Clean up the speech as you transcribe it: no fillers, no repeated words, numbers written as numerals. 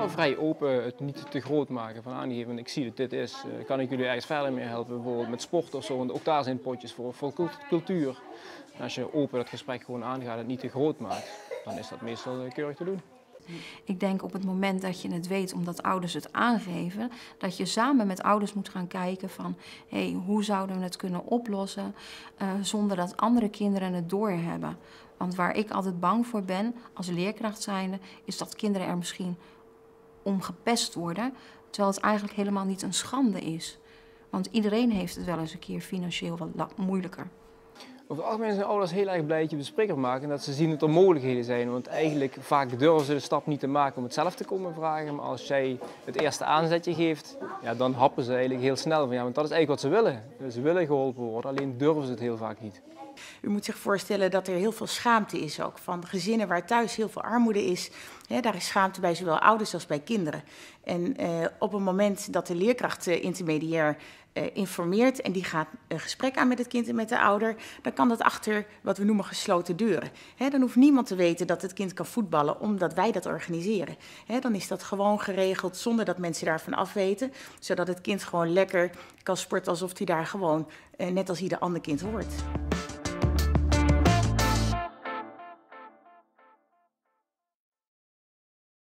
wel vrij open, het niet te groot maken. Van aangeven, ik zie dat dit is, kan ik jullie ergens verder mee helpen, bijvoorbeeld met sport of zo. Want ook daar zijn potjes voor cultuur. En als je open dat gesprek gewoon aangaat en het niet te groot maakt, dan is dat meestal keurig te doen. Ik denk op het moment dat je het weet, omdat ouders het aangeven, dat je samen met ouders moet gaan kijken van, hoe zouden we het kunnen oplossen zonder dat andere kinderen het doorhebben. Want waar ik altijd bang voor ben, als leerkracht zijnde, is dat kinderen er misschien om gepest worden, terwijl het eigenlijk helemaal niet een schande is. Want iedereen heeft het wel eens een keer financieel wat moeilijker. Over het algemeen zijn ouders heel erg blij dat je bespreekbaar maakt en dat ze zien dat er mogelijkheden zijn. Want eigenlijk vaak durven ze de stap niet te maken om het zelf te komen vragen. Maar als jij het eerste aanzetje geeft, ja, dan happen ze eigenlijk heel snel van ja, want dat is eigenlijk wat ze willen. Ze willen geholpen worden, alleen durven ze het heel vaak niet. U moet zich voorstellen dat er heel veel schaamte is ook van gezinnen waar thuis heel veel armoede is. Daar is schaamte bij zowel ouders als bij kinderen. En op het moment dat de leerkracht intermediair informeert en die gaat een gesprek aan met het kind en met de ouder, dan kan dat achter wat we noemen gesloten deuren. Dan hoeft niemand te weten dat het kind kan voetballen omdat wij dat organiseren. Dan is dat gewoon geregeld zonder dat mensen daarvan afweten, zodat het kind gewoon lekker kan sporten alsof hij daar gewoon net als ieder ander kind hoort.